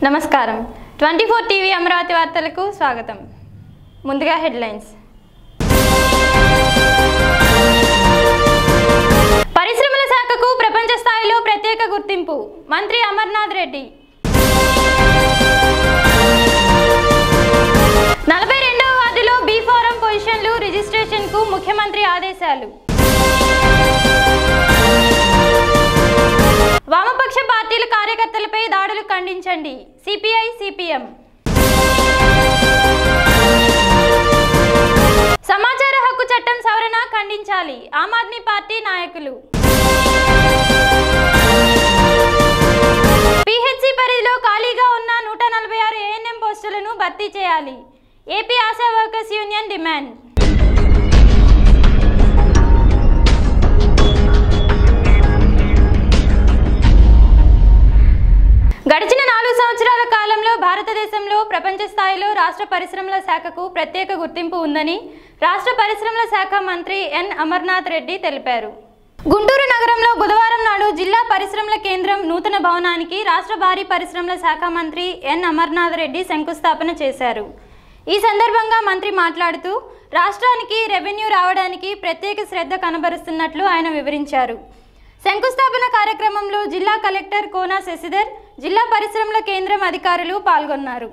నమస్కారం 24 టీవీ అమరావతి వార్తలకు స్వాగతం. ముందుగా హెడ్లైన్స్. పరిశ్రమల శాఖకు ప్రపంచ స్థాయిలో ప్రత్యేక గుర్తింపు మంత్రి అమర్నాథ్ రెడ్డి. 42వ వార్డులో బి ఫోరం పొజిషన్లు రిజిస్ట్రేషన్కు ముఖ్యమంత్రి ఆదేశాలు. వామపక్ష పార్టీల కార్యకర్తలపై దాడులు ఖండించండి సిపిఐ సిపిఎం. సమాచార హక్కు చట్టం సవరణ ఖండించాలి ఆమ్ ఆద్మీ పార్టీ నాయకులు. పిహెచ్సి పరిధిలో ఖాళీగా ఉన్న 146 ఏఎన్ఎం పోస్టులను భర్తీ చేయాలి AP ASHA workers union demand. గడిచిన 4 సంవత్సరాల కాలంలో భారతదేశంలో ప్రపంచ స్థాయిలో రాష్ట్ర పరిశ్రమల శాఖకు ప్రత్యేక గుర్తింపు ఉందని రాష్ట్ర పరిశ్రమల శాఖ మంత్రి ఎన్ అమర్నాథ్ రెడ్డి తెలిపారు. గుంటూరు నగరంలో బుధవారం నాడు జిల్లా పరిశ్రమల కేంద్రం నూతన భవనానికి రాష్ట్ర భారీ పరిశ్రమల శాఖ మంత్రి ఎన్ అమర్నాథ్ రెడ్డి శంకుస్థాపన చేశారు. ఈ సందర్భంగా మంత్రి మాట్లాడుతూ రాష్ట్రానికి రెవెన్యూ రావడానికి ప్రత్యేక శ్రద్ధ కనబరుస్తున్నట్లు ఆయన వివరించారు. శంకుస్థాపన కార్యక్రమంలో జిల్లా కలెక్టర్ కోనా శశిధర్, జిల్లా పరిశ్రమల కేంద్రం అధికారులు పాల్గొన్నారు.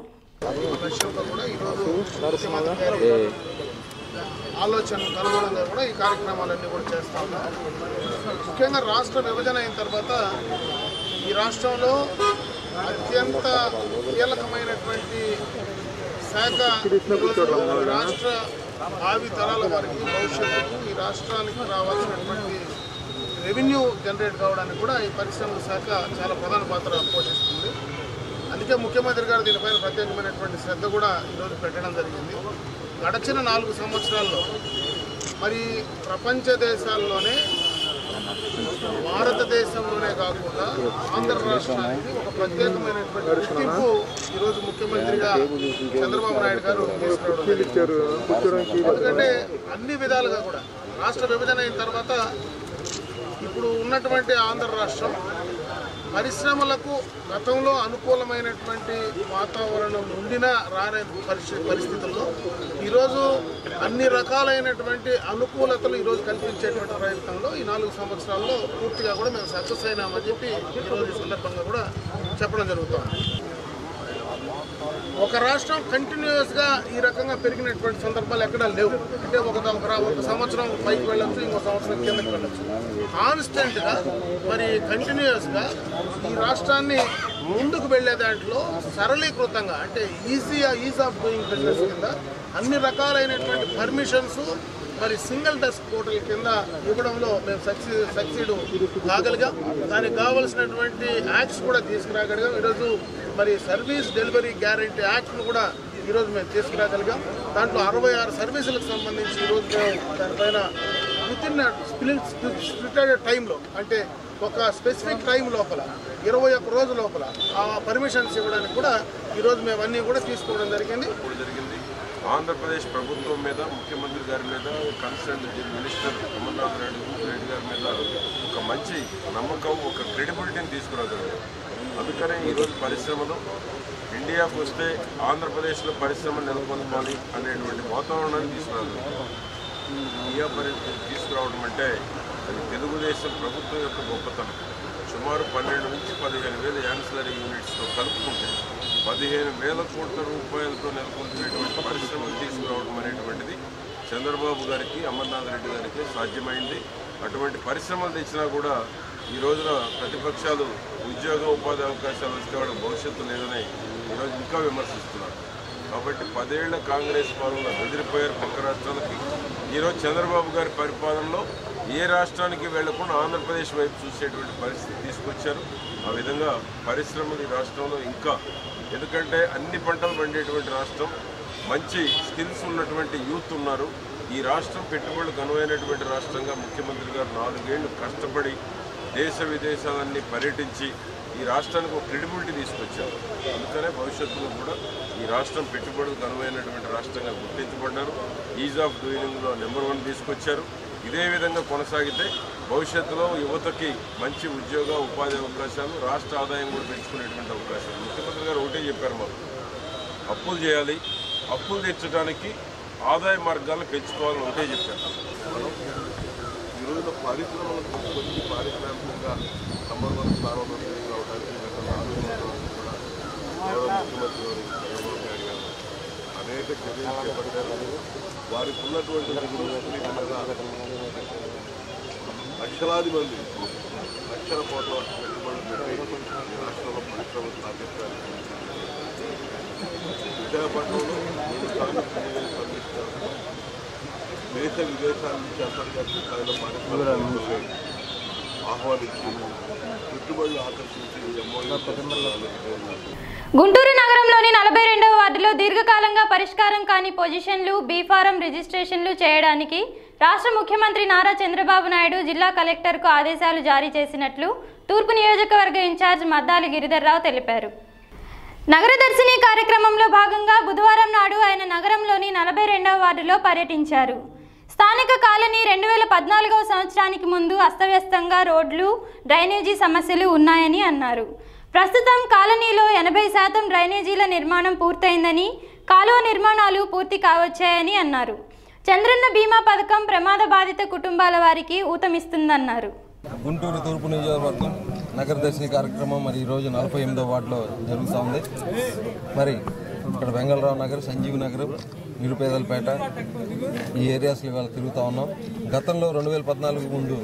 ఆలోచనకు అనుగుణంగా కూడా ఈ కార్యక్రమాలన్నీ కూడా చేస్తా ఉన్నారు. ముఖ్యంగా రాష్ట్ర విభజన అయిన తర్వాత ఈ రాష్ట్రంలో అత్యంత కీలకమైనటువంటి శాఖ రాష్ట్ర భావి తరాల వారికి భవిష్యత్తుకు ఈ రాష్ట్రానికి రావాల్సినటువంటి రెవెన్యూ జనరేట్ కావడానికి కూడా ఈ పరిశ్రమల శాఖ చాలా ప్రధాన పాత్ర పోషిస్తుంది. అందుకే ముఖ్యమంత్రి గారు దీనిపైన ప్రత్యేకమైనటువంటి శ్రద్ధ కూడా ఈరోజు పెట్టడం జరిగింది. గడిచిన 4 సంవత్సరాల్లో మరి ప్రపంచ దేశాల్లోనే భారతదేశంలోనే కాకుండా ఆంధ్ర రాష్ట్రానికి ఒక ప్రత్యేకమైనటువంటి గుర్తింపు ఈరోజు ముఖ్యమంత్రిగా చంద్రబాబు నాయుడు గారు తీసుకురావడం. ఎందుకంటే అన్ని విధాలుగా కూడా రాష్ట్ర విభజన అయిన తర్వాత ఇప్పుడు ఉన్నటువంటి ఆంధ్ర రాష్ట్రం పరిశ్రమలకు గతంలో అనుకూలమైనటువంటి వాతావరణం ఉండినా రాని పరిస్థితుల్లో ఈరోజు అన్ని రకాలైనటువంటి అనుకూలతలు ఈరోజు కల్పించేటువంటి ప్రయత్నంలో ఈ 4 సంవత్సరాల్లో పూర్తిగా కూడా మేము సక్సెస్ అయినామని చెప్పి ఈరోజు ఈ సందర్భంగా కూడా చెప్పడం జరుగుతుంది. ఒక రాష్ట్రం కంటిన్యూస్గా ఈ రకంగా పెరిగినటువంటి సందర్భాలు ఎక్కడా లేవు. అంటే ఒక సంవత్సరం పైకి వెళ్ళొచ్చు, ఇంకో సంవత్సరం కిందకి వెళ్ళొచ్చు. కాన్స్టెంట్గా మరి కంటిన్యూస్గా ఈ రాష్ట్రాన్ని ముందుకు వెళ్ళే దాంట్లో సరళీకృతంగా అంటే ఈజ్ ఆఫ్ డూయింగ్ బిజినెస్ కింద అన్ని రకాలైనటువంటి పర్మిషన్స్ మరి సింగిల్ డెస్క్ పోర్టల్ కింద ఇవ్వడంలో మేము సక్సీడ్ కాగలిగాం. దానికి కావలసినటువంటి యాక్ట్స్ కూడా తీసుకురాగలిగాం. ఈరోజు మరి సర్వీస్ డెలివరీ గ్యారంటీ యాక్ట్ను కూడా ఈరోజు మేము తీసుకురాగలిగాం. దాంట్లో 66 సర్వీసులకు సంబంధించి ఈరోజు మేము దానిపైన స్ప్లిటెడ్ టైంలో అంటే ఒక స్పెసిఫిక్ టైం లోపల 21 రోజు లోపల ఆ పర్మిషన్స్ ఇవ్వడానికి కూడా ఈరోజు మేము అన్నీ కూడా తీసుకోవడం జరిగింది. ఆంధ్రప్రదేశ్ ప్రభుత్వం మీద, ముఖ్యమంత్రి గారి మీద, కన్సర్న్ మినిస్టర్ అమర్నాథ్ రెడ్డి గారి మీద ఒక మంచి నమ్మకం, ఒక క్రెడిబిలిటీని తీసుకురాగలిగారు. అందుకనే ఈరోజు పరిశ్రమలు ఇండియాకు వస్తే ఆంధ్రప్రదేశ్లో పరిశ్రమలు నెలకొల్పాలి అనేటువంటి వాతావరణాన్ని తీసుకురాగలిగారు. ఇండియా తీసుకురావడం అంటే అది తెలుగుదేశం ప్రభుత్వం యొక్క గొప్పతనం. సుమారు 12 నుంచి 15,000 యాన్సిలరీ యూనిట్స్తో కలుపుకుంటే 15,000 కోట్ల రూపాయలతో నెలకొల్పినటువంటి పరిశ్రమలు తీసుకురావడం అనేటువంటిది చంద్రబాబు గారికి, అమర్నాథ్ రెడ్డి గారికి సాధ్యమైంది. అటువంటి పరిశ్రమలు తెచ్చినా కూడా ఈ రోజున ప్రతిపక్షాలు ఉద్యోగ ఉపాధి అవకాశాలు వస్తే వాళ్ళకి భవిష్యత్తు లేదని ఈరోజు ఇంకా విమర్శిస్తున్నారు. కాబట్టి 10 ఏళ్ల కాంగ్రెస్ పాలన బెదిరిపోయారు పక్క రాష్ట్రాలకి. ఈరోజు చంద్రబాబు గారి పరిపాలనలో ఏ రాష్ట్రానికి వెళ్లకుండా ఆంధ్రప్రదేశ్ వైపు చూసేటువంటి పరిస్థితి తీసుకొచ్చారు. ఆ విధంగా పరిశ్రమలు ఈ రాష్ట్రంలో ఇంకా, ఎందుకంటే అన్ని పంటలు పండేటువంటి రాష్ట్రం, మంచి స్కిల్స్ ఉన్నటువంటి యూత్ ఉన్నారు. ఈ రాష్ట్రం పెట్టుబడులకు అనువైనటువంటి రాష్ట్రంగా ముఖ్యమంత్రి గారు 4 ఏళ్లు కష్టపడి దేశ విదేశాలన్నీ పర్యటించి ఈ రాష్ట్రానికి ఒక క్రెడిబిలిటీ తీసుకొచ్చారు. అందుకనే భవిష్యత్తులో కూడా ఈ రాష్ట్రం పెట్టుబడులకు అనువైనటువంటి రాష్ట్రంగా గుర్తించబడ్డారు. ఈజ్ ఆఫ్ డూయింగ్లో నెంబర్ 1 తీసుకొచ్చారు. ఇదే విధంగా కొనసాగితే భవిష్యత్తులో యువతకి మంచి ఉద్యోగ ఉపాధి అవకాశాలు, రాష్ట్ర ఆదాయం కూడా పెంచుకునేటువంటి అవకాశాలు. ముఖ్యమంత్రి గారు ఒకటే చెప్పారు, మాకు అప్పులు చేయాలి, అప్పులు తెచ్చడానికి ఆదాయ మార్గాలను పెంచుకోవాలని ఒకటే చెప్పారు. మనం ఈ రోజున పరిశ్రమలకు కొద్ది పారిశ్రామికంగా నంబర్ 1 స్థానంలో రావడానికి కూడా ముఖ్యమంత్రి గారు అనేక చర్యలు చేపట్టారు. వారికి ఉన్నటువంటి లక్షలాది మంది లక్షల కోట్ల పెట్టుబడులు పెట్టి రాష్ట్రంలో పరిశ్రమలు స్థాపించారు. విశాఖపట్నంలో దేశ విదేశాల నుంచి అంతర్జాతీయ స్థాయిలో పారిశ్రామిక ఆహ్వానించి పెట్టుబడులు ఆకర్షించి గుంటూరు నగరంలోని 42వ వార్డులో దీర్ఘకాలంగా పరిష్కారం కాని పొజిషన్లు, బీఫారం రిజిస్ట్రేషన్లు చేయడానికి రాష్ట్ర ముఖ్యమంత్రి నారా చంద్రబాబు నాయుడు జిల్లా కలెక్టర్కు ఆదేశాలు జారీ చేసినట్లు తూర్పు నియోజకవర్గ ఇన్ఛార్జ్ మద్దాలి గిరిధర్రావు తెలిపారు. నగరదర్శిని కార్యక్రమంలో భాగంగా బుధవారం నాడు ఆయన నగరంలోని 42వ వార్డులో పర్యటించారు. స్థానిక కాలనీ 2014వ సంవత్సరానికి ముందు అస్తవ్యస్తంగా రోడ్లు, డ్రైనేజీ సమస్యలు ఉన్నాయని అన్నారు. ప్రస్తుతం కాలనీలో 80% డ్రైనేజీల నిర్మాణం పూర్తయిందని, కాలువ నిర్మాణాలు పూర్తి కావచ్చాయని అన్నారు. చంద్రన్న బీమా పథకం ప్రమాద బాధిత కుటుంబాల వారికి ఊతమిస్తుందన్నారు. గుంటూరు తూర్పు నియోజకవర్గం నగరదర్శిని కార్యక్రమం మరి ఈరోజు 48వ వార్డులో జరుగుతూ ఉంది. మరి ఇక్కడ వెంగళరావు నగర్, సంజీవ్ నగర్, నిరుపేదలపేట ఈ ఏరియాస్లో ఇవాళ తిరుగుతూ ఉన్నాం. గతంలో 2014 ముందు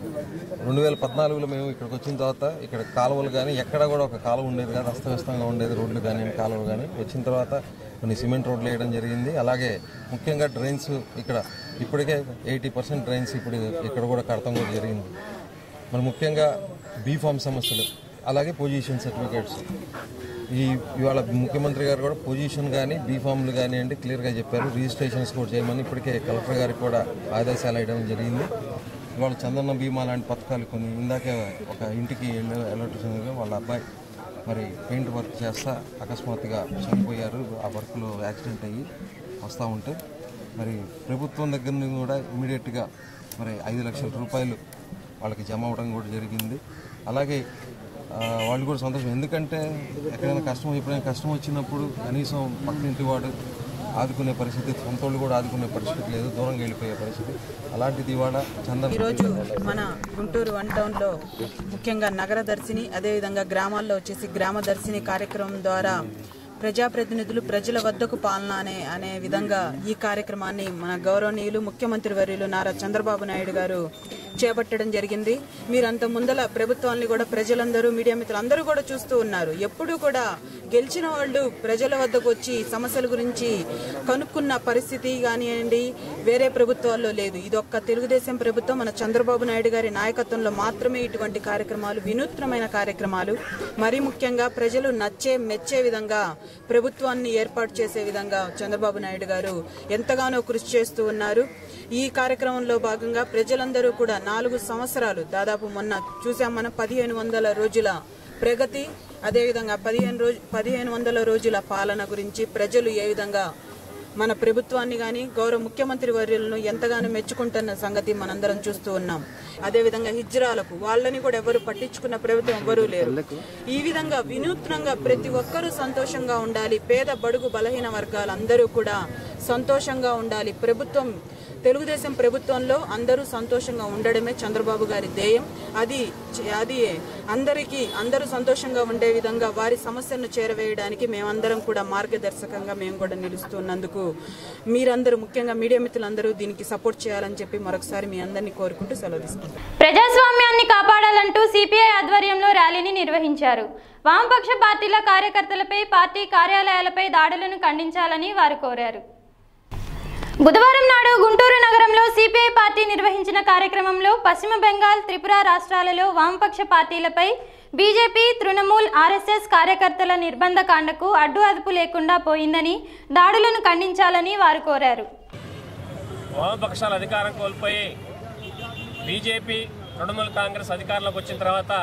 2014లో మేము ఇక్కడికి వచ్చిన తర్వాత ఇక్కడ కాలువలు కానీ ఎక్కడ కూడా ఒక కాలువ ఉండేది కాదు, అస్తవ్యస్తంగా ఉండేది రోడ్లు కానీ కాలువలు కానీ. వచ్చిన తర్వాత కొన్ని సిమెంట్ రోడ్లు వేయడం జరిగింది. అలాగే ముఖ్యంగా డ్రైన్స్ ఇక్కడ ఇప్పటికే 80% డ్రైన్స్ ఇప్పుడు ఇక్కడ కూడా కడతాం కూడా జరిగింది. మరి ముఖ్యంగా బీఫామ్ సమస్యలు, అలాగే పొజిషన్ సర్టిఫికేట్స్. ఇవాళ ముఖ్యమంత్రి గారు కూడా పొజిషన్ కానీ బీఫామ్లు కానివ్వండి క్లియర్గా చెప్పారు. రిజిస్ట్రేషన్స్ కూడా చేయమని ఇప్పటికే కలెక్టర్ గారికి కూడా ఆదేశాలు వేయడం జరిగింది. ఇవాళ చంద్రన్న బీమా లాంటి పథకాలు కొన్ని ఇందాకే ఒక ఇంటికి ఎలక్ట్రిషియన్గా వాళ్ళ అబ్బాయి మరి పెయింట్ వర్క్ చేస్తా అకస్మాత్తుగా చనిపోయారు. ఆ వర్క్లో యాక్సిడెంట్ అయ్యి వస్తూ ఉంటే మరి ప్రభుత్వం దగ్గర నుంచి కూడా ఇమీడియట్గా మరి 5 లక్షల రూపాయలు వాళ్ళకి జమ అవ్వడం కూడా జరిగింది. అలాగే వాళ్ళు కూడా సంతోషం, ఎందుకంటే ఎక్కడైనా ఎప్పుడైనా కష్టం వచ్చినప్పుడు కనీసం పక్కింటి వాడు ఆదుకునే పరిస్థితి, సొంతోళ్ళు కూడా ఆదుకునే పరిస్థితి లేదు, దూరంగా వెళ్ళిపోయే పరిస్థితి. అలాంటిది ఇవాళ ఈరోజు మన గుంటూరు 1 టౌన్లో ముఖ్యంగా నగరదర్శిని, అదేవిధంగా గ్రామాల్లో వచ్చేసి గ్రామదర్శిని కార్యక్రమం ద్వారా ప్రజాప్రతినిధులు ప్రజల వద్దకు పాలన అనే విధంగా ఈ కార్యక్రమాన్ని మన గౌరవనీయులు ముఖ్యమంత్రి వర్యులు నారా చంద్రబాబు నాయుడు గారు చేపట్టడం జరిగింది. మీరంత ముందల ప్రభుత్వాన్ని కూడా ప్రజలందరూ, మీడియా మిత్రులందరూ కూడా చూస్తూ ఉన్నారు. ఎప్పుడూ కూడా గెలిచిన వాళ్ళు ప్రజల వద్దకు వచ్చి సమస్యల గురించి కనుక్కున్న పరిస్థితి కానివ్వండి వేరే ప్రభుత్వాల్లో లేదు. ఇది ఒక్క తెలుగుదేశం ప్రభుత్వం మన చంద్రబాబు నాయుడు గారి నాయకత్వంలో మాత్రమే ఇటువంటి కార్యక్రమాలు, వినూత్నమైన కార్యక్రమాలు, మరీ ముఖ్యంగా ప్రజలు మెచ్చే విధంగా ప్రభుత్వాన్ని ఏర్పాటు చేసే విధంగా చంద్రబాబు నాయుడు గారు ఎంతగానో కృషి చేస్తూ ఉన్నారు. ఈ కార్యక్రమంలో భాగంగా ప్రజలందరూ కూడా 4 సంవత్సరాలు దాదాపు మొన్న చూసాం మనం 1500 రోజుల ప్రగతి, అదేవిధంగా 1500 రోజుల పాలన గురించి ప్రజలు ఏ విధంగా మన ప్రభుత్వాన్ని కానీ గౌరవ ముఖ్యమంత్రి వర్యులను ఎంతగానో మెచ్చుకుంటున్న సంగతి మనందరం చూస్తూ ఉన్నాం. అదేవిధంగా హిజ్రాలకు వాళ్ళని కూడా ఎవరు పట్టించుకున్న ప్రభుత్వం ఎవరూ లేరు. ఈ విధంగా వినూత్నంగా ప్రతి ఒక్కరూ సంతోషంగా ఉండాలి, పేద బడుగు బలహీన వర్గాలందరూ కూడా సంతోషంగా ఉండాలి. తెలుగుదేశం ప్రభుత్వంలో అందరూ సంతోషంగా ఉండడమే చంద్రబాబు గారి ధ్యేయం. అది అందరూ సంతోషంగా ఉండే విధంగా వారి సమస్యలను చేరవేయడానికి మేమందరం కూడా మార్గదర్శకంగా మేము కూడా నిలుస్తున్నందుకు మీరందరూ, ముఖ్యంగా మీడియా మిత్రులందరూ దీనికి సపోర్ట్ చేయాలని చెప్పి మరొకసారి మీ అందరినీ కోరుకుంటూ సెలవు తీసుకుంటాం. ప్రజాస్వామ్యాన్ని కాపాడాలంటూ సిపిఐ ఆధ్వర్యంలో ర్యాలీని నిర్వహించారు. వామపక్ష పార్టీల కార్యకర్తలపై, పార్టీ కార్యాలయాలపై దాడులను ఖండించాలని వారు కోరారు. బుధవారం నాడు గుంటూరు నగరంలో సిపిఐ పార్టీ నిర్వహించిన కార్యక్రమంలో పశ్చిమ బెంగాల్, త్రిపుర రాష్ట్రాలలో వామపక్ష పార్టీలపై బీజేపీ, తృణమూల్, ఆర్ఎస్ఎస్ కార్యకర్తల నిర్బంధకాండకు అడ్డు అదుపు లేకుండా పోయిందని, దాడులను ఖండించాలని వారు కోరారు. వామపక్షాల అధికారం కోల్పోయి బీజేపీ, తృణమూల్ కాంగ్రెస్ అధికారంలోకి వచ్చిన తర్వాత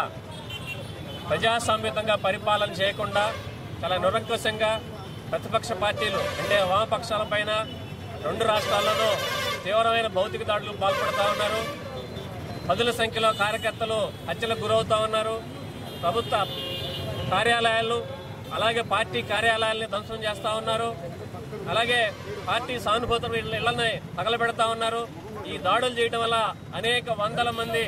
ప్రజాస్వామ్యంగా పరిపాలన చేయకుండా చాలా నిరంకుశంగా ప్రతిపక్ష పార్టీలు అంటే వామపక్షాల పైన 2 రాష్ట్రాల్లోనూ తీవ్రమైన భౌతిక దాడులకు పాల్పడుతూ ఉన్నారు. పదుల సంఖ్యలో కార్యకర్తలు హత్యలకు గురవుతూ ఉన్నారు. ప్రభుత్వ కార్యాలయాలు అలాగే పార్టీ కార్యాలయాల్ని ధ్వంసం చేస్తూ ఉన్నారు. అలాగే పార్టీ సానుభూతుల ఇళ్లని తగలబెడతా ఉన్నారు. ఈ దాడులు చేయడం వల్ల అనేక వందల మంది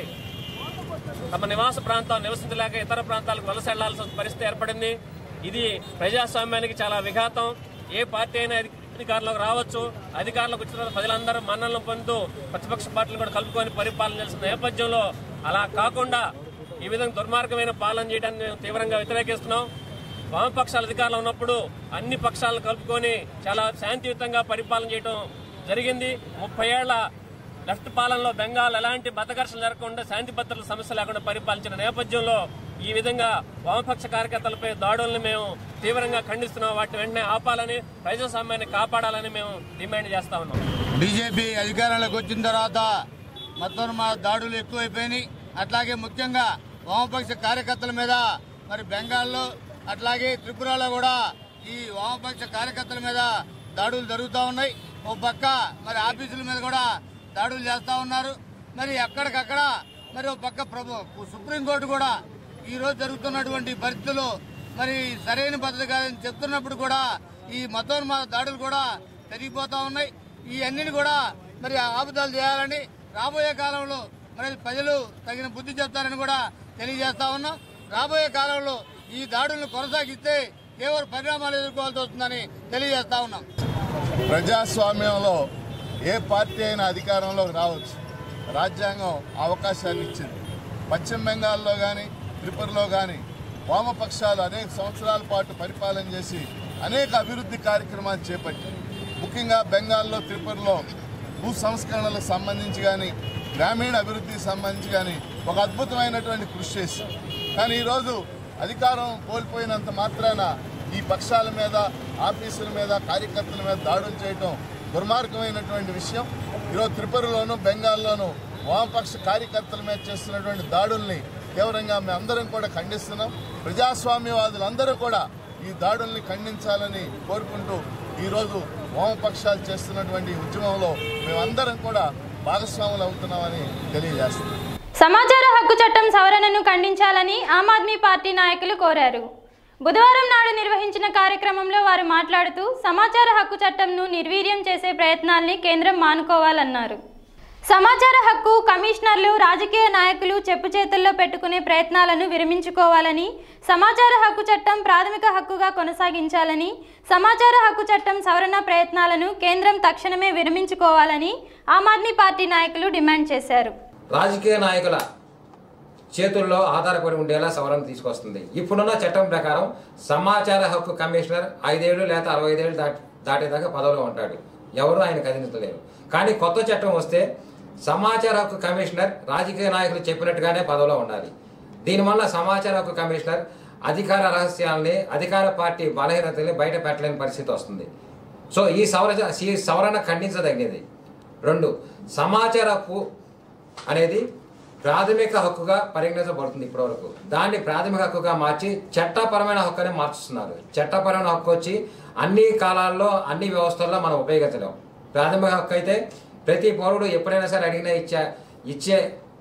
తమ నివాస ప్రాంతం నివసించలేక ఇతర ప్రాంతాలకు వలస వెళ్లాల్సిన పరిస్థితి ఏర్పడింది. ఇది ప్రజాస్వామ్యానికి చాలా విఘాతం. ఏ పార్టీ అయినా అధికారంలోకి రావచ్చు. అధికారంలోకి వచ్చిన తర్వాత ప్రజలందరూ మన్ననలు పొందుతూ ప్రతిపక్ష పార్టీలు కూడా కలుపుకొని పరిపాలన చేసిన నేపథ్యంలో అలా కాకుండా ఈ విధంగా దుర్మార్గమైన పాలన చేయడాన్ని మేము తీవ్రంగా వ్యతిరేకిస్తున్నాం. వామపక్షాల అధికారంలో ఉన్నప్పుడు అన్ని పక్షాలను కలుపుకొని చాలా శాంతియుతంగా పరిపాలన చేయడం జరిగింది. 30 ఏళ్ల లెఫ్ట్ పాలనలో బెంగాల్ ఎలాంటి మతఘర్షణ జరగకుండా శాంతి భద్రతల సమస్య లేకుండా పరిపాలించిన నేపథ్యంలో ఈ విధంగా వామపక్ష కార్యకర్తలపై దాడులను మేము తీవ్రంగా ఖండిస్తున్నాం. వాటిని వెంటనే ఆపాలని, ప్రజాస్వామ్యాన్ని కాపాడాలని మేము డిమాండ్ చేస్తా ఉన్నాం. బీజేపీ అధికారంలోకి వచ్చిన తర్వాత మొత్తం మా దాడులు ఎక్కువైపోయినాయి. అట్లాగే ముఖ్యంగా వామపక్ష కార్యకర్తల మీద మరి బెంగాల్లో అట్లాగే త్రిపురలో కూడా ఈ వామపక్ష కార్యకర్తల మీద దాడులు జరుగుతూ ఉన్నాయి. ఓ పక్క మరి ఆఫీసుల మీద కూడా దాడులు చేస్తూ ఉన్నారు. మరి ఎక్కడికక్కడ మరి ఓ పక్క సుప్రీంకోర్టు కూడా ఈ రోజు జరుగుతున్నటువంటి పరిస్థితులు మరి సరైన పద్ధతి కాదని చెప్తున్నప్పుడు కూడా ఈ మతోన్మాద దాడులు కూడా పెరిగిపోతా ఉన్నాయి. ఈ అన్నిని కూడా మరి ఆపుదలు చేయాలని రాబోయే కాలంలో మరి ప్రజలు తగిన బుద్ధి చెప్తారని కూడా తెలియజేస్తా ఉన్నాం. రాబోయే కాలంలో ఈ దాడులను కొనసాగిస్తే తీవ్ర పరిణామాలు ఎదుర్కోవాల్సి వస్తుందని తెలియజేస్తా ఉన్నాం. ప్రజాస్వామ్యంలో ఏ పార్టీ అయినా అధికారంలోకి రావచ్చు. రాజ్యాంగం అవకాశాన్ని ఇచ్చింది. పశ్చిమ బెంగాల్లో కానీ త్రిపురలో కానీ వామపక్షాలు అనేక సంవత్సరాల పాటు పరిపాలన చేసి అనేక అభివృద్ధి కార్యక్రమాలు చేపట్టారు. ముఖ్యంగా బెంగాల్లో త్రిపురలో భూ సంస్కరణలకు సంబంధించి కానీ గ్రామీణ అభివృద్ధికి సంబంధించి కానీ ఒక అద్భుతమైనటువంటి కృషి చేశారు. కానీ ఈరోజు అధికారం కోల్పోయినంత మాత్రాన ఈ పక్షాల మీద, ఆఫీసుల మీద, కార్యకర్తల మీద దాడులు చేయడం దుర్మార్గమైనటువంటి విషయం. ఈరోజు త్రిపురలోను బెంగాల్లోనూ వామపక్ష కార్యకర్తల మీద చేస్తున్నటువంటి దాడుల్ని తీవ్రంగా మేమందరం కూడా ఖండిస్తున్నాం. ప్రజాస్వామ్యవాదులందరూ కూడా ఈ దాడుల్ని ఖండించాలని కోరుకుంటూ ఈరోజు వామపక్షాలు చేస్తున్నటువంటి ఉద్యమంలో మేమందరం కూడా భాగస్వాములు అవుతున్నామని తెలియజేస్తున్నాం. సమాచార హక్కు చట్టం సవరణను ఖండించాలని ఆమ్ ఆద్మీ పార్టీ నాయకులు కోరారు. బుధవారం నాడు నిర్వహించిన కార్యక్రమంలో వారు మాట్లాడుతూ సమాచార హక్కు చట్టంను నిర్వీర్యం చేసే ప్రయత్నాల్ని కేంద్రం మానుకోవాలన్నారు. సమాచార హక్కు కమిషనర్లు రాజకీయ నాయకులు చెప్పు చేతుల్లో పెట్టుకునే ప్రయత్నాలను విరమించుకోవాలని, సమాచార హక్కు చట్టం ప్రాథమిక హక్కుగా కొనసాగించాలని, సమాచార హక్కు చట్టం సవరణ ప్రయత్నాలను కేంద్రం తక్షణమే విరమించుకోవాలని ఆమ్ ఆద్మీ పార్టీ నాయకులు డిమాండ్ చేశారు. రాజకీయ నాయకుల చేతుల్లో ఆధారపడి ఉండేలా సవరణ తీసుకొస్తుంది. ఇప్పుడున్న చట్టం ప్రకారం సమాచార హక్కు కమిషనర్ 5 ఏళ్ళు లేదా 65 ఏళ్ళు దాటేదాకా పదవిలో ఉంటాడు. ఎవరు ఆయన కదిలించలేరు. కానీ కొత్త చట్టం వస్తే సమాచార హక్కు కమిషనర్ రాజకీయ నాయకులు చెప్పినట్టుగానే పదవిలో ఉండాలి. దీనివల్ల సమాచార హక్కు కమిషనర్ అధికార రహస్యాలని, అధికార పార్టీ బలహీనతల్ని బయట పెట్టలేని పరిస్థితి వస్తుంది. సో ఈ సవరణ ఖండించదగినది. 2, సమాచార హక్కు అనేది ప్రాథమిక హక్కుగా పరిగణించబడుతుంది. ఇప్పటివరకు దాన్ని ప్రాథమిక హక్కుగా మార్చి చట్టపరమైన హక్కునే మార్చుతున్నారు. చట్టపరమైన హక్కు వచ్చి అన్ని కాలాల్లో అన్ని వ్యవస్థల్లో మనం ఉపయోగించలేం. ప్రాథమిక హక్కు అయితే ప్రతి పౌరుడు ఎప్పుడైనా సరే అడిగినా ఇచ్చే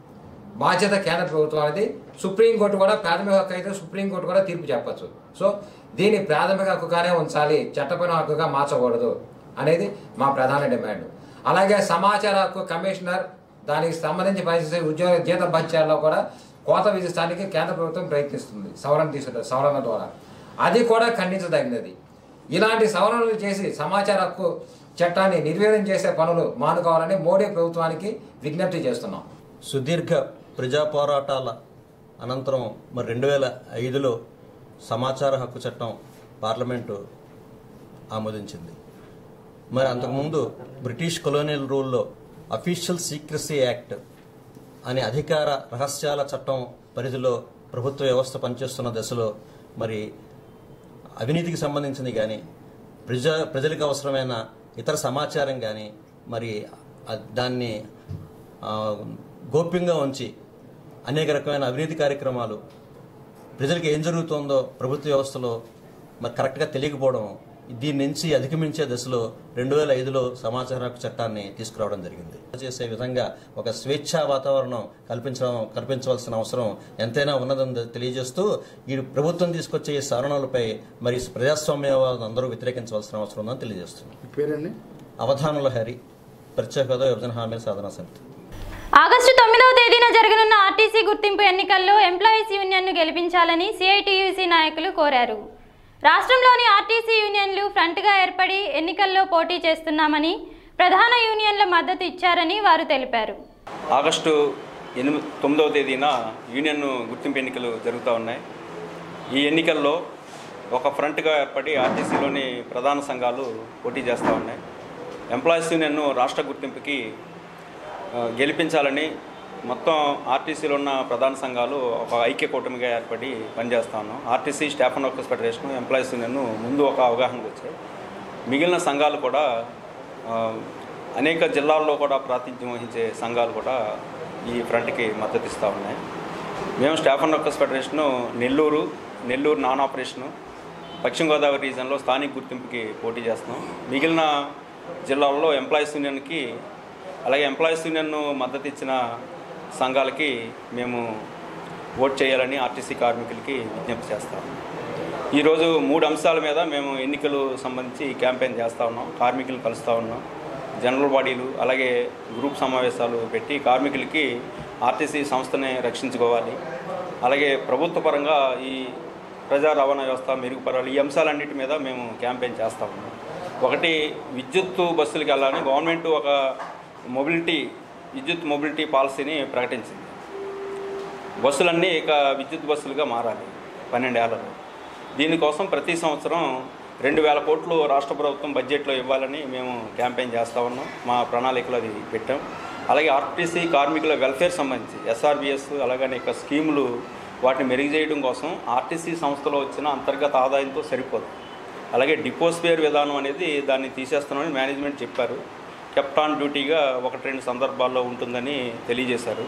బాధ్యత కేంద్ర ప్రభుత్వం అనేది. సుప్రీంకోర్టు కూడా ప్రాథమిక హక్కు అయితే సుప్రీంకోర్టు కూడా తీర్పు చెప్పచ్చు. సో దీన్ని ప్రాథమిక హక్కుగానే ఉంచాలి, చట్టపరమైన హక్కుగా మార్చకూడదు అనేది మా ప్రధాన డిమాండ్. అలాగే సమాచార హక్కు కమిషనర్ దానికి సంబంధించి పనిచేసే ఉద్యోగ జీత భత్యాల్లో కూడా కోత విధిస్తానికి కేంద్ర ప్రభుత్వం ప్రయత్నిస్తుంది సవరణ ద్వారా. అది కూడా ఖండించదగినది. ఇలాంటి సవరణలు చేసి సమాచార హక్కు చట్టాన్ని నిర్వీర్యం చేసే పనులు మానుకోవాలని మోడీ ప్రభుత్వానికి విజ్ఞప్తి చేస్తున్నాం. సుదీర్ఘ ప్రజా పోరాటాల అనంతరం మరి 2005లో సమాచార హక్కు చట్టం పార్లమెంటు ఆమోదించింది. మరి అంతకుముందు బ్రిటిష్ కొలోనియల్ రూల్లో అఫీషియల్ సీక్రసీ యాక్ట్ అనే అధికార రహస్యాల చట్టం పరిధిలో ప్రభుత్వ వ్యవస్థ పనిచేస్తున్న దశలో మరి అవినీతికి సంబంధించింది కానీ ప్రజలకు అవసరమైన ఇతర సమాచారం కానీ మరి దాన్ని గోప్యంగా ఉంచి అనేక రకమైన అవినీతి కార్యక్రమాలు ప్రజలకు ఏం జరుగుతుందో ప్రభుత్వ వ్యవస్థలో మరి కరెక్ట్గా తెలియకపోవడం దీని నుంచి అధిగమించే దశలో 2005లో సమాచార హక్కు చట్టాన్ని తీసుకురావడం జరిగింది. చేసే విధంగా ఒక స్వేచ్ఛా వాతావరణం కల్పించవలసిన అవసరం ఎంతైనా ఉన్నదని తెలియజేస్తూ ఈ ప్రభుత్వం తీసుకొచ్చే ఈ సవరణలపై మరి ప్రజాస్వామ్యవాదం అందరూ వ్యతిరేకించవలసిన అవసరం ఉందని తెలియజేస్తుంది. అవధానుల హరి, ప్రత్యేక హోదా విభజన హామీల సాధనా సమితి. ఆగస్టు 9వ తేదీన జరగనున్న ఆర్టీసీ గుర్తింపు ఎన్నికల్లో ఎంప్లాయీస్ యూనియన్ను గెలిపించాలని సిఐటియుసి నాయకులు కోరారు. రాష్ట్రంలోని ఆర్టీసీ యూనియన్లు ఫ్రంట్గా ఏర్పడి ఎన్నికల్లో పోటీ చేస్తున్నామని ప్రధాన యూనియన్ల మద్దతు ఇచ్చారని వారు తెలిపారు. ఆగస్టు 9వ తేదీన యూనియన్ గుర్తింపు ఎన్నికలు జరుగుతూ ఉన్నాయి. ఈ ఎన్నికల్లో ఒక ఫ్రంట్గా ఏర్పడి ఆర్టీసీలోని ప్రధాన సంఘాలు పోటీ చేస్తూ ఉన్నాయి. ఎంప్లాయీస్ యూనియన్ను రాష్ట్ర గుర్తింపుకి గెలిపించాలని మొత్తం ఆర్టీసీలో ఉన్న ప్రధాన సంఘాలు ఒక ఐక్య కూటమిగా ఏర్పడి పనిచేస్తా ఉన్నాం. RTC, staff and workers federation, employees union ముందు ఒక అవగాహనకు వచ్చాయి. మిగిలిన సంఘాలు కూడా అనేక జిల్లాల్లో కూడా ప్రాతినిధ్యం వహించే సంఘాలు కూడా ఈ ఫ్రంట్కి మద్దతు ఇస్తూ ఉన్నాయి. మేము staff and workers federation Nellore non operation, పశ్చిమ గోదావరి రీజన్లో స్థానిక గుర్తింపుకి పోటీ చేస్తున్నాం. మిగిలిన జిల్లాల్లో ఎంప్లాయీస్ యూనియన్కి, అలాగే ఎంప్లాయీస్ యూనియన్ను మద్దతు ఇచ్చిన సంఘాలకి మేము ఓట్ చేయాలని ఆర్టీసీ కార్మికులకి విజ్ఞప్తి చేస్తాం. ఈరోజు 3 అంశాల మీద మేము ఎన్నికలు సంబంధించి క్యాంపెయిన్ చేస్తూ ఉన్నాం. కార్మికులను కలుస్తూ ఉన్నాం. జనరల్ బాడీలు, అలాగే గ్రూప్ సమావేశాలు పెట్టి కార్మికులకి ఆర్టీసీ సంస్థని రక్షించుకోవాలి, అలాగే ప్రభుత్వ పరంగా ఈ ప్రజా రవాణా వ్యవస్థ మెరుగుపడాలి, ఈ అంశాలన్నిటి మీద మేము క్యాంపెయిన్ చేస్తూ ఉన్నాం. ఒకటి, విద్యుత్ బస్సులకి వెళ్ళాలని గవర్నమెంట్ ఒక విద్యుత్ మొబిలిటీ పాలసీని ప్రకటించింది. బస్సులన్నీ ఇక విద్యుత్ బస్సులుగా మారాలి 12 ఏళ్లలో. దీనికోసం ప్రతి సంవత్సరం 2,000 కోట్లు రాష్ట్ర ప్రభుత్వం బడ్జెట్లో ఇవ్వాలని మేము క్యాంపెయిన్ చేస్తూ ఉన్నాం. మా ప్రణాళికలో అది పెట్టాం. అలాగే ఆర్టీసీ కార్మికుల వెల్ఫేర్ సంబంధించి SRBS, అలాగే అనేక స్కీములు, వాటిని మెరుగు చేయడం కోసం ఆర్టీసీ సంస్థలో వచ్చిన అంతర్గత ఆదాయంతో సరిపోదు. అలాగే డిపోస్పేర్ విధానం అనేది దాన్ని తీసేస్తున్నామని మేనేజ్మెంట్ చెప్పారు. కెప్టాన్ డ్యూటీగా 1-2 సందర్భాల్లో ఉంటుందని తెలియజేశారు.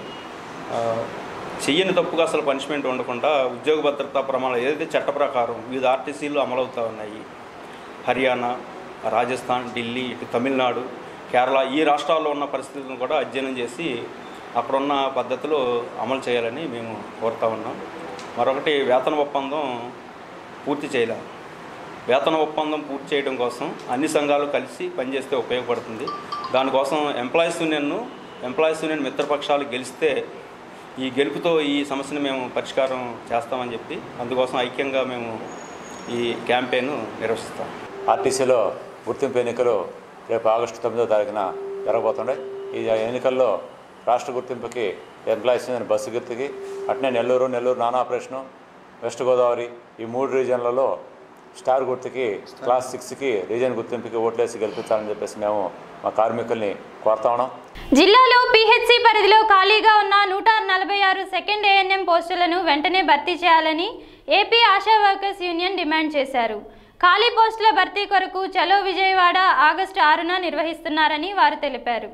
చెయ్యని తప్పుగా అసలు పనిష్మెంట్ ఉండకుండా ఉద్యోగ భద్రతా ప్రమాణాలు ఏదైతే చట్ట ప్రకారం వివిధ ఆర్టీసీలు అమలవుతూ ఉన్నాయి, హర్యానా, రాజస్థాన్, ఢిల్లీ, ఇటు తమిళనాడు, కేరళ, ఈ రాష్ట్రాల్లో ఉన్న పరిస్థితులను కూడా అధ్యయనం చేసి అక్కడున్న పద్ధతిలో అమలు చేయాలని మేము కోరుతా ఉన్నాం. మరొకటి, వేతన ఒప్పందం పూర్తి చేయాలి. వేతన ఒప్పందం పూర్తి చేయడం కోసం అన్ని సంఘాలు కలిసి పనిచేస్తే ఉపయోగపడుతుంది. దానికోసం ఎంప్లాయీస్ యూనియన్ మిత్రపక్షాలు గెలిస్తే ఈ గెలుపుతో ఈ సమస్యను మేము పరిష్కారం చేస్తామని చెప్పి అందుకోసం ఐక్యంగా మేము ఈ క్యాంపెయిన్ నిర్వహిస్తాం. ఆర్టీసీలో గుర్తింపు ఎన్నికలు రేపు ఆగస్టు 9వ తారీఖున జరగబోతున్నాయి. ఈ ఎన్నికల్లో రాష్ట్ర గుర్తింపుకి ఎంప్లాయీస్ యూనియన్ బస్సు గుర్తుకి, అట్నే Nellore non operation, west Godavari, ఈ 3 రీజన్లలో స్టార్ గుర్తుకి, క్లాస్ 6కి రీజన్ గుర్తింపుకి ఓట్లేసి గెలిపించాలని చెప్పేసి మేము మా కార్మికుల్ని కోరుతా ఉన్నాం. జిల్లాలో పిహెచ్సి పరిధిలో ఖాళీగా ఉన్న 146 సెకండ్ ఏఎన్ఎం పోస్టులను వెంటనే భర్తీ చేయాలని AP ASHA workers union demand చేశారు. ఖాళీ పోస్టుల భర్తీ కొరకు చలో విజయవాడ ఆగస్టు 6న నిర్వహిస్తున్నారని వారు తెలిపారు.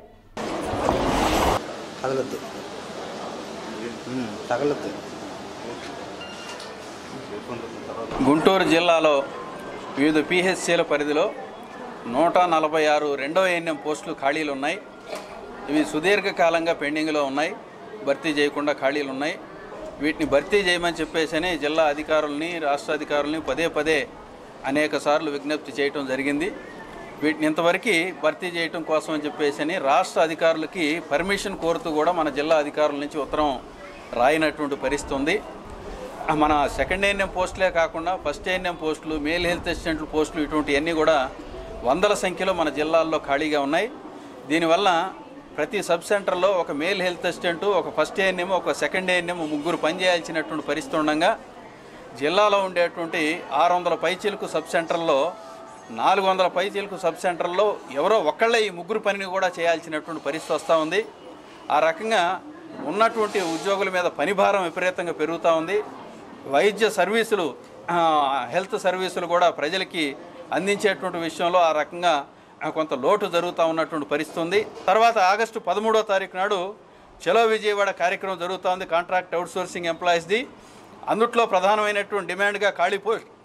గుంటూరు జిల్లాలో వివిధ పిహెచ్సిల పరిధిలో 146 రెండవ ఏఎన్ఎం పోస్టులు ఖాళీలు ఉన్నాయి. ఇవి సుదీర్ఘకాలంగా పెండింగ్లో ఉన్నాయి, భర్తీ చేయకుండా ఖాళీలు ఉన్నాయి. వీటిని భర్తీ చేయమని చెప్పేసి జిల్లా అధికారులని, రాష్ట్ర అధికారులని పదే అనేక సార్లు విజ్ఞప్తి చేయటం జరిగింది. వీటిని ఇంతవరకు భర్తీ చేయటం కోసం అని చెప్పేసి రాష్ట్ర అధికారులకి పర్మిషన్ కోరుతూ కూడా మన జిల్లా అధికారుల నుంచి ఉత్తరం రాయినటువంటి పరిస్థితి ఉంది. మన సెకండ్ ఏఎన్ఎం పోస్టులే కాకుండా ఫస్ట్ ఏఎన్ఎం పోస్టులు, మేల్ హెల్త్ అసిస్టెంట్ల పోస్టులు, ఇటువంటివన్నీ కూడా వందల సంఖ్యలో మన జిల్లాల్లో ఖాళీగా ఉన్నాయి. దీనివల్ల ప్రతి సబ్ సెంటర్లో ఒక మేల్ హెల్త్ అసిస్టెంటు, ఒక ఫస్ట్ ఏఎన్ఎం, ఒక సెకండ్ ఏఎన్ఎం, 3 పనిచేయాల్సినటువంటి పరిస్థితి ఉండగా జిల్లాలో ఉండేటువంటి 600 పైచీలకు సబ్ సెంటర్లో 400 పైచీలకు సబ్ సెంటర్లో ఎవరో ఒకళ్ళే ఈ 3 పనిని కూడా చేయాల్సినటువంటి పరిస్థితి వస్తూ ఉంది. ఆ రకంగా ఉన్నటువంటి ఉద్యోగుల మీద పని భారం విపరీతంగా పెరుగుతూ ఉంది. వైద్య సర్వీసులు, హెల్త్ సర్వీసులు కూడా ప్రజలకి అందించేటువంటి విషయంలో ఆ రకంగా కొంత లోటు జరుగుతూ ఉన్నటువంటి పరిస్థితి ఉంది. తర్వాత ఆగస్టు 13వ తారీఖు నాడు చలో విజయవాడ కార్యక్రమం జరుగుతూ ఉంది, కాంట్రాక్ట్ అవుట్సోర్సింగ్ ఎంప్లాయీస్ది. అందుట్లో ప్రధానమైనటువంటి డిమాండ్గా ఖాళీ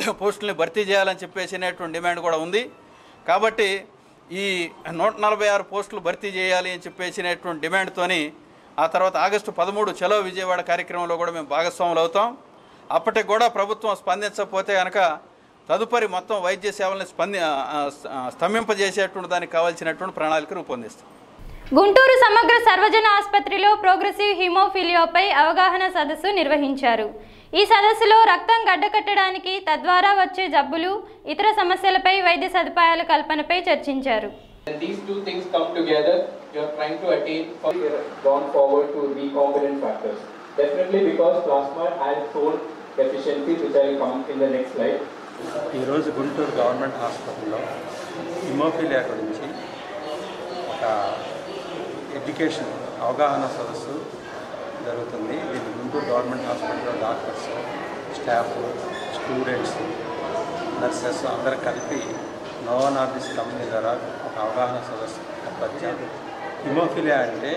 పోస్టుల్ని భర్తీ చేయాలని చెప్పేసినటువంటి డిమాండ్ కూడా ఉంది. కాబట్టి ఈ 146 పోస్టులు భర్తీ చేయాలి అని చెప్పేసినటువంటి డిమాండ్తోని ఆ తర్వాత ఆగస్టు 13 చలో విజయవాడ కార్యక్రమంలో కూడా మేము భాగస్వాములు అవుతాం. అప్పటికి కూడా ప్రభుత్వం స్పందించకపోతే కనుక తదుపరి మొత్తం వైద్య సేవలను స్తంభింపజేసేటువంటి దానికి కావాల్సినటువంటి ప్రణాళిక రూపొందిస్తాం. గుంటూరు సమగ్ర సర్వజన ఆసుపత్రిలో ప్రోగ్రెసివ్ హిమోఫిలియాపై అవగాహన సదస్సు నిర్వహించారు. ఈ సదస్సులో రక్తం గడ్డకట్టడానికి, తద్వారా వచ్చే జబ్బులు, ఇతర సమస్యలపై వైద్య సదుపాయాల కల్పనపై చర్చించారు. These two things come together, you are trying to attain gone forward to recombinant factors. Definitely because plasma has shown deficiencies which I will come in the next slide. ఈ రోజు గుంటూరు గవర్నమెంట్ హాస్పిటల్లో హిమోఫిలియా గురించి ఒక education అవగాహన సదస్సు జరుగుతుంది. ఇది Guntur government హాస్పిటల్లో డాక్టర్స్, స్టాఫ్, స్టూడెంట్స్, నర్సెస్ అందరూ కలిపి నోవో నార్డిస్ కంపెనీ ద్వారా ఒక అవగాహన సదస్సు ఏర్పరిచారు. హిమోఫిలియా అంటే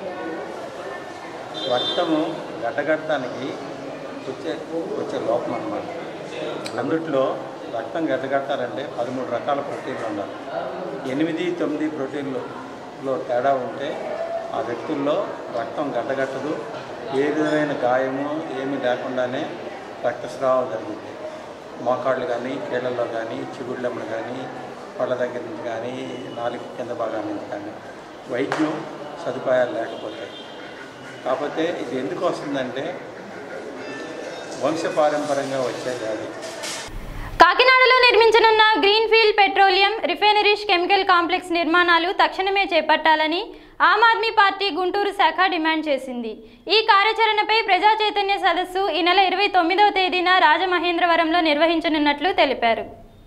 రక్తము గడ్డగట్టడానికి వచ్చే లోపం అన్నమాట. అందుట్లో రక్తం గడ్డగట్టాలంటే 13 రకాల ప్రోటీన్లు ఉండాలి. 8, 9 ప్రోటీన్లలో తేడా ఉంటే ఆ వ్యక్తుల్లో రక్తం గడ్డగట్టదు. ఏ విధమైన గాయము ఏమీ లేకుండానే రక్తస్రావం జరుగుతుంది. మోకాళ్ళు కానీ, కీళ్ళల్లో కానీ, చిగుళ్ళెమ్మలు కానీ, పళ్ళ దగ్గర నుంచి కానీ, నాలుగు కింద భాగాల నుంచి కానీ వైద్యం సదుపాయాలు లేకపోతాయి. కాకపోతే ఇది ఎందుకు వస్తుందంటే వంశపారంపర్యంగా వచ్చే వ్యాధి. కాకినాడలో నిర్మించనున్న greenfield petroleum refineries chemical complex నిర్మాణాలు తక్షణమే చేపట్టాలని ఆమ్ ఆద్మీ పార్టీ గుంటూరు శాఖ డిమాండ్ చేసింది. ఈ కార్యాచరణపై ప్రజా చైతన్య సదస్సు ఈ నెల 29వ తేదీన రాజమహేంద్రవరంలో నిర్వహించనున్నట్లు తెలిపారు.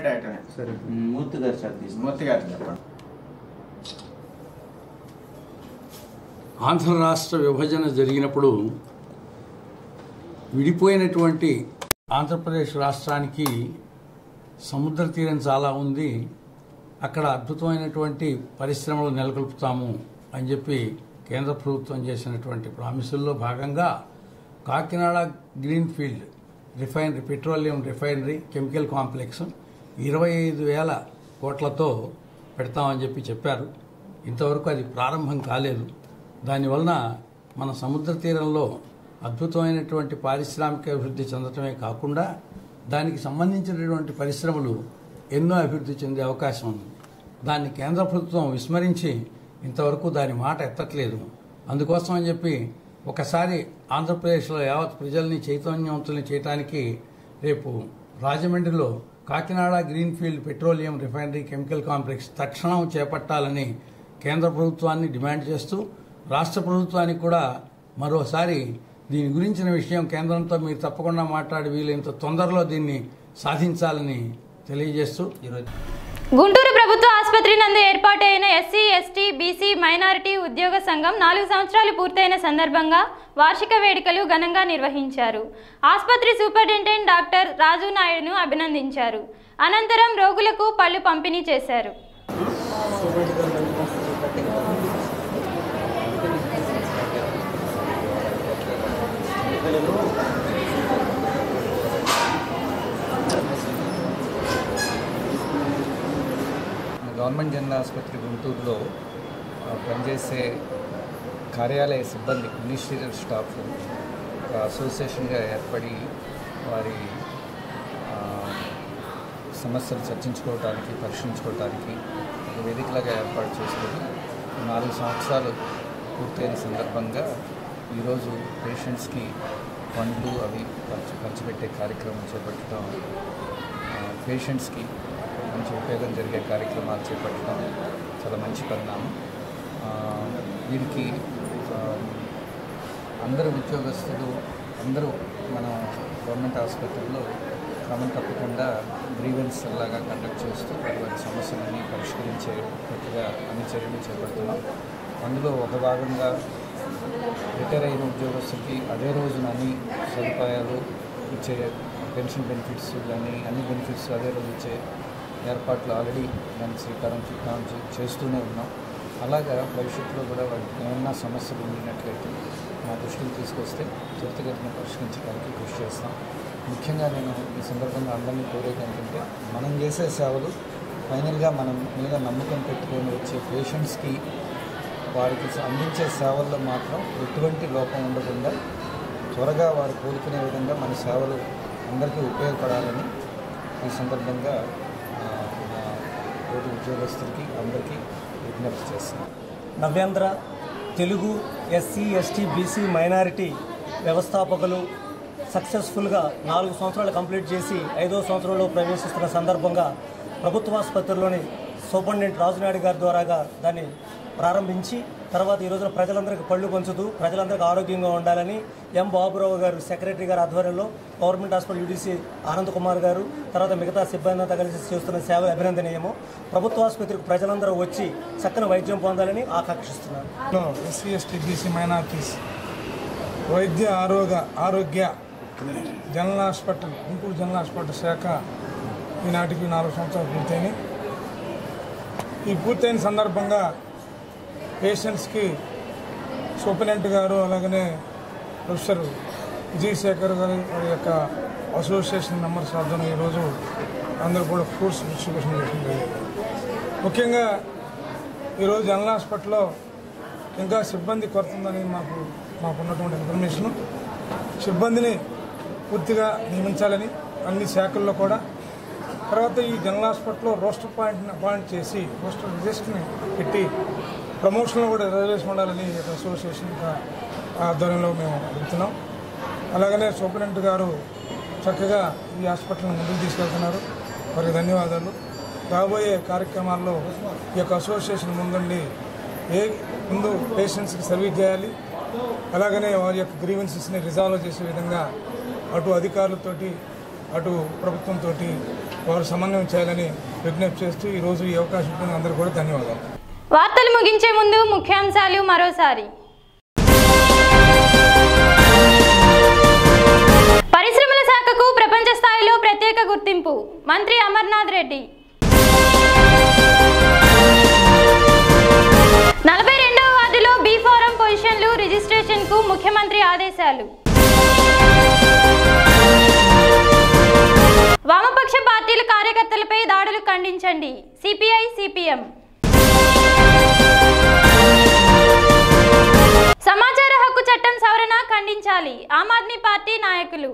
ఆంధ్ర రాష్ట్ర విభజన జరిగినప్పుడు విడిపోయినటువంటి ఆంధ్రప్రదేశ్ రాష్ట్రానికి సముద్ర తీరం చాలా ఉంది, అక్కడ అద్భుతమైనటువంటి పరిశ్రమలు నెలకొల్పుతాము అని చెప్పి కేంద్ర ప్రభుత్వం చేసినటువంటి ప్రామిసుల్లో భాగంగా Kakinada greenfield petroleum refinery chemical complex 25,000 కోట్లతో పెడతామని చెప్పారు. ఇంతవరకు అది ప్రారంభం కాలేదు. దానివలన మన సముద్ర తీరంలో అద్భుతమైనటువంటి పారిశ్రామిక అభివృద్ధి చెందటమే కాకుండా దానికి సంబంధించినటువంటి పరిశ్రమలు ఎన్నో అభివృద్ధి చెందే అవకాశం ఉంది. దాన్ని కేంద్ర ప్రభుత్వం విస్మరించి ఇంతవరకు దాని మాట ఎత్తట్లేదు. అందుకోసం అని చెప్పి ఒకసారి ఆంధ్రప్రదేశ్లో యావత్ ప్రజల్ని చైతన్యవంతుల్ని చేయడానికి రేపు రాజమండ్రిలో Kakinada greenfield petroleum refinery chemical complex తక్షణం చేపట్టాలని కేంద్ర ప్రభుత్వాన్ని డిమాండ్ చేస్తూ రాష్ట్ర ప్రభుత్వానికి కూడా మరోసారి దీని గురించిన విషయం కేంద్రంతో మీరు తప్పకుండా మాట్లాడి వీలైనంత తొందరలో దీన్ని సాధించాలని తెలియజేస్తూ గుంటూరు ప్రభుత్వ ఆసుపత్రి నందు ఏర్పాటైన ఎస్సీ, ఎస్టీ, బీసీ, మైనారిటీ ఉద్యోగ సంఘం 4 సంవత్సరాలు పూర్తయిన సందర్భంగా వార్షిక వేడుకలు ఘనంగా నిర్వహించారు. ఆసుపత్రి సూపరింటెండెంట్ డాక్టర్ రాజు నాయుడును అభినందించారు. అనంతరం రోగులకు పళ్లు పంపిణీ చేశారు. గవర్నమెంట్ జనరల్ ఆసుపత్రి గుంటూరులో పనిచేసే కార్యాలయ సిబ్బంది, అడ్మినిస్ట్రేటివ్ స్టాఫ్ ఒక అసోసియేషన్గా ఏర్పడి వారి సమస్యలు చర్చించుకోవడానికి, పరిశీలించుకోవడానికి ఒక వేదికలాగా ఏర్పాటు చేసుకొని 4 సంవత్సరాలు పూర్తయిన సందర్భంగా ఈరోజు పేషెంట్స్కి ఫండ్లు అవి ఖర్చుపెట్టే కార్యక్రమం చేపట్టడం, పేషెంట్స్కి మంచి ఉపయోగం జరిగే కార్యక్రమాలు చేపట్టడం చాలా మంచి పరిణామం. వీరికి అందరూ ఉద్యోగస్తులు అందరూ మన గవర్నమెంట్ ఆసుపత్రిలో క్రమం తప్పకుండా గ్రీవెన్స్ లాగా కండక్ట్ చేస్తూ వారి సమస్యలన్నీ పరిష్కరించేటట్టుగా అన్ని చర్యలు చేపడుతున్నాం. అందులో ఒక భాగంగా రిటైర్ అయిన ఉద్యోగస్తులకి అదే రోజున అన్ని సదుపాయాలు ఇచ్చే పెన్షన్ బెనిఫిట్స్ కానీ అన్ని బెనిఫిట్స్ అదే రోజు ఇచ్చే ఏర్పాట్లు ఆల్రెడీ దానికి శ్రీకారం చేస్తూనే ఉన్నాం. అలాగా భవిష్యత్తులో కూడా వాళ్ళకి ఏమన్నా సమస్యలు ఉండినట్లయితే మా దృష్టికి తీసుకొస్తే త్వరితగతిన పరిష్కరించడానికి కృషి చేస్తాం. ముఖ్యంగా నేను ఈ సందర్భంగా అందరినీ కోరేది ఏంటంటే మనం చేసే సేవలు ఫైనల్గా మనం మీద నమ్మకం పెట్టుకొని వచ్చే పేషెంట్స్కి వారికి అందించే సేవల్లో మాత్రం ఎటువంటి లోపం ఉండకుండా త్వరగా వారు కోలుకునే విధంగా మన సేవలు అందరికీ ఉపయోగపడాలని ఈ సందర్భంగా తోటి ఉద్యోగస్తులకి అందరికీ విజ్ఞప్తి చేస్తున్నాం. Navyandhra Telugu SC ST BC minority వ్యవస్థాపకులు సక్సెస్ఫుల్గా 4 సంవత్సరాలు కంప్లీట్ చేసి 5వ సంవత్సరంలో ప్రవేశిస్తున్న సందర్భంగా ప్రభుత్వ ఆసుపత్రిలోని సూపరింటెండెంట్ రాజునాయుడు గారి ద్వారాగా దాన్ని ప్రారంభించి తర్వాత ఈ రోజున ప్రజలందరికీ పళ్ళు పంచుతూ ప్రజలందరికీ ఆరోగ్యంగా ఉండాలని ఎం బాబురావు గారు సెక్రటరీ గారి ఆధ్వర్యంలో government hospital UDC Anand Kumar గారు తర్వాత మిగతా సిబ్బంది అంతా కలిసి చేస్తున్న సేవ అభినందనీయము. ప్రభుత్వ ఆసుపత్రికి ప్రజలందరూ వచ్చి చక్కని వైద్యం పొందాలని ఆకాంక్షిస్తున్నారు. ఎస్సీ ఎస్టీ బీసీ మైనార్టీస్ వైద్య ఆరోగ్య general hospital Guntur general hospital శాఖ ఈనాటికి 4 సంవత్సరాలు పూర్తయినాయి. ఈ పూర్తయిన సందర్భంగా పేషెంట్స్కి సూపరింటెండెంట్ గారు అలాగనే ప్రొఫెసర్ విజయశేఖర్ గారి వారి యొక్క అసోసియేషన్ మెంబర్స్ ఆధ్వర్యంలో ఈరోజు అందరూ కూడా ఫ్రూట్స్ డిస్ట్రిబ్యూషన్ చేసింది. ముఖ్యంగా ఈరోజు జనరల్ హాస్పిటల్లో ఇంకా సిబ్బంది కొరత ఉందని మాకున్నటువంటి ఇన్ఫర్మేషను. సిబ్బందిని పూర్తిగా నియమించాలని అన్ని శాఖల్లో కూడా. తర్వాత ఈ జనరల్ హాస్పిటల్లో రోస్టర్ పాయింట్ చేసి రోస్టర్ రిజిస్టర్ని పెట్టి ప్రమోషన్లో కూడా రిజర్వేషన్ ఉండాలని అసోసియేషన్ ఆధ్వర్యంలో మేము అడుగుతున్నాం. అలాగనే సూపరింటెండెంట్ గారు చక్కగా ఈ హాస్పిటల్ని ముందుకు తీసుకెళ్తున్నారు. వారికి ధన్యవాదాలు. రాబోయే కార్యక్రమాల్లో ఈ యొక్క అసోసియేషన్ ముందుండి ముందు పేషెంట్స్కి సర్వీస్ చేయాలి, అలాగనే వారి యొక్క గ్రీవెన్సెస్ని రిజాల్వ్ చేసే విధంగా అటు అధికారులతోటి అటు ప్రభుత్వంతో వారు సమన్వయం చేయాలని విజ్ఞప్తి చేస్తూ ఈరోజు ఈ అవకాశం ఇచ్చిన అందరూ కూడా ధన్యవాదాలు. వార్తలు ముగించే ముందు ముఖ్యాంశాలు మరోసారి. పరిశ్రమల శాఖకు ప్రపంచ స్థాయిలో ప్రత్యేక గుర్తింపు మంత్రి అమర్నాథ్ రెడ్డి. 42వ వార్డులో బి ఫోరం పొజిషన్లు రిజిస్ట్రేషన్కు ముఖ్యమంత్రి ఆదేశాలు. వామపక్ష పార్టీల కార్యకర్తలపై దాడులు ఖండించండి సిపిఐ సిపిఎం. సమాచార హక్కు చట్టం సవరణ ఖండించాలి ఆమ్ ఆద్మీ పార్టీ నాయకులు.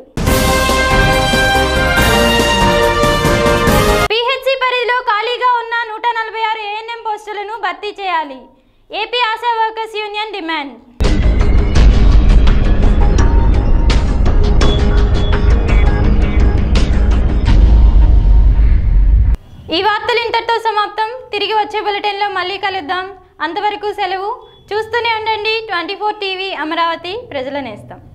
పిహెచ్సి పరిధిలో ఖాళీగా ఉన్న 146 ఏఎన్ఎం పోస్టులను భర్తీ చేయాలి AP ASHA workers union demand. ఈ వార్తలు ఇంతటితో సమాప్తం. తిరిగి వచ్చే బులెటిన్లో మళ్ళీ కలుద్దాం. అంతవరకు సెలవు. చూస్తూనే ఉండండి 24 టీవీ అమరావతి, ప్రజల నేస్తం.